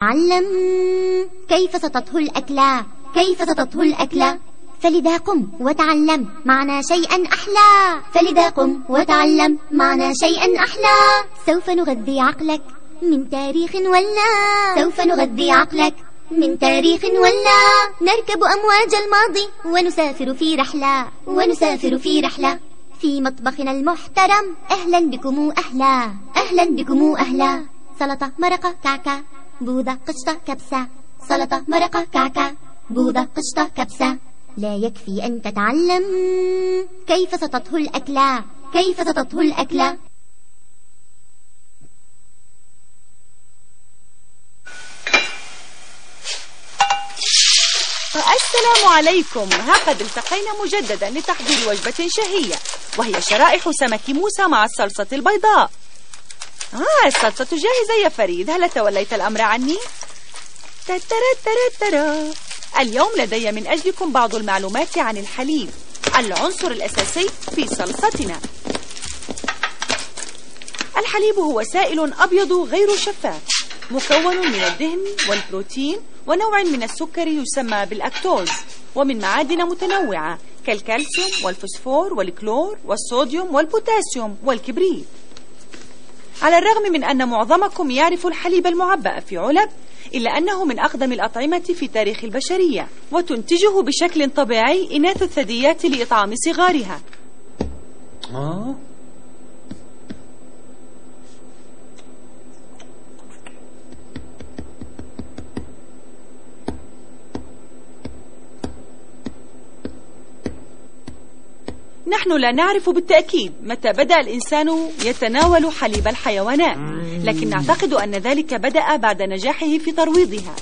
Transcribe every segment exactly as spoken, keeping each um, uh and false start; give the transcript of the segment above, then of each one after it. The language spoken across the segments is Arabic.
علم كيف ستطهو الأكلة، كيف ستطهو الأكلة. فلذا قم وتعلم معنا شيئا أحلى، فلذا قم وتعلم معنا شيئا أحلى. سوف نغذي عقلك من تاريخ ولا، سوف نغذي عقلك من تاريخ ولا. نركب أمواج الماضي ونسافر في رحلة، ونسافر في رحلة في مطبخنا المحترم. أهلا بكم أهلا، أهلا بكم أهلا. سلطة مرقة كعكة بوظة قشطة كبسة، سلطة مرقة كعكة بوظة قشطة كبسة. لا يكفي أن تتعلم كيف ستطهو الأكلة، كيف ستطهو الأكلة. السلام عليكم. ها قد التقينا مجددا لتحضير وجبة شهية، وهي شرائح سمك موسى مع الصلصة البيضاء. آه الصلصة جاهزة يا فريد، هل توليت الأمر عني؟ تترترترا. اليوم لدي من أجلكم بعض المعلومات عن الحليب، العنصر الأساسي في صلصتنا. الحليب هو سائل أبيض غير شفاف، مكون من الدهن والبروتين ونوع من السكر يسمى بالأكتوز، ومن معادن متنوعة كالكالسيوم والفوسفور والكلور والصوديوم والبوتاسيوم والكبريت. على الرغم من أن معظمكم يعرف الحليب المعبأ في علب، إلا أنه من أقدم الأطعمة في تاريخ البشرية، وتنتجه بشكل طبيعي إناث الثدييات لإطعام صغارها. آه؟ نحن لا نعرف بالتأكيد متى بدأ الإنسان يتناول حليب الحيوانات، لكن نعتقد أن ذلك بدأ بعد نجاحه في ترويضها.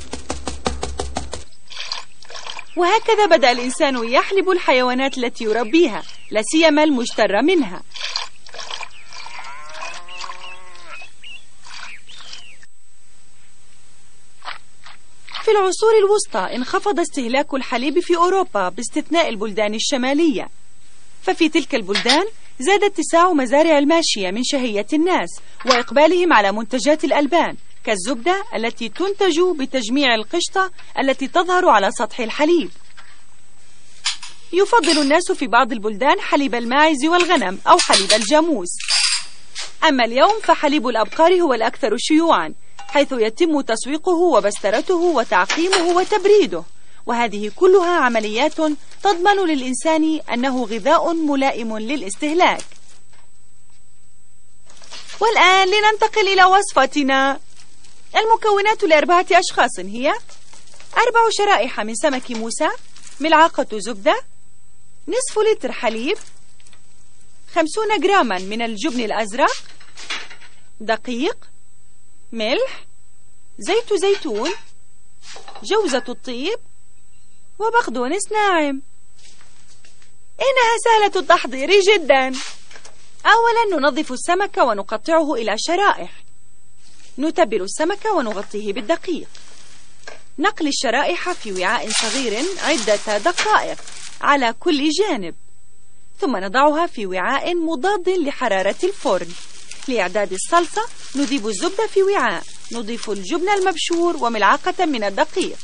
وهكذا بدأ الإنسان يحلب الحيوانات التي يربيها، لا سيما المشترى منها. في العصور الوسطى انخفض استهلاك الحليب في أوروبا باستثناء البلدان الشمالية، ففي تلك البلدان زاد اتساع مزارع الماشية من شهية الناس وإقبالهم على منتجات الألبان كالزبدة التي تنتج بتجميع القشطة التي تظهر على سطح الحليب. يفضل الناس في بعض البلدان حليب الماعز والغنم أو حليب الجاموس. أما اليوم فحليب الأبقار هو الأكثر شيوعا، حيث يتم تسويقه وبسترته وتعقيمه وتبريده، وهذه كلها عمليات تضمن للإنسان أنه غذاء ملائم للاستهلاك. والآن لننتقل إلى وصفتنا. المكونات لأربعة أشخاص هي أربع شرائح من سمك موسى، ملعقة زبدة، نصف لتر حليب، خمسون جراما من الجبن الأزرق، دقيق، ملح، زيت زيتون، جوزة الطيب، وبقدونس ناعم. إنها سهلة التحضير جدا. أولا ننظف السمك ونقطعه إلى شرائح. نتبل السمك ونغطيه بالدقيق. نقل الشرائح في وعاء صغير عدة دقائق على كل جانب، ثم نضعها في وعاء مضاد لحرارة الفرن. لإعداد الصلصة نذيب الزبدة في وعاء، نضيف الجبن المبشور وملعقة من الدقيق.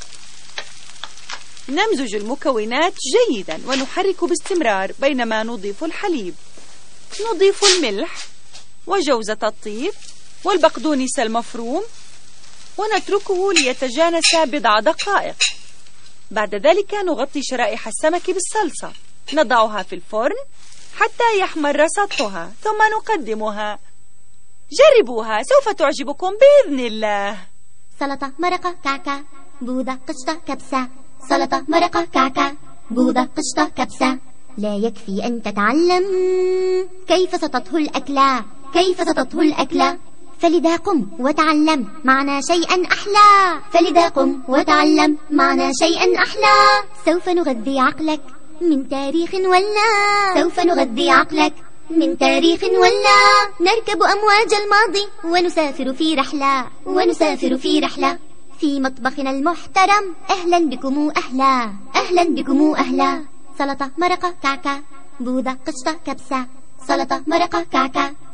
نمزج المكونات جيدا ونحرك باستمرار بينما نضيف الحليب. نضيف الملح وجوزة الطيب والبقدونس المفروم ونتركه ليتجانس بضع دقائق. بعد ذلك نغطي شرائح السمك بالصلصة، نضعها في الفرن حتى يحمر سطحها، ثم نقدمها. جربوها، سوف تعجبكم بإذن الله. سلطة مرقة كعكة بوظة قشطة كبسة، سلطة مرقة كعكة بوظة قشطة كبسة. لا يكفي أن تتعلم كيف ستطهو الأكلة، كيف ستطهو الأكلة. فلذا قم وتعلم معنا شيئا أحلى، فلذا قم وتعلم معنا شيئا أحلى. سوف نغذي عقلك من تاريخ ولا، سوف نغذي عقلك من تاريخ ولا. نركب أمواج الماضي ونسافر في رحلة، ونسافر في رحلة في مطبخنا المحترم. أهلا بكم أهلا، أهلا بكم أهلا. سلطة مرقة كعكة بوظة قشطة كبسة، سلطة مرقة كعكة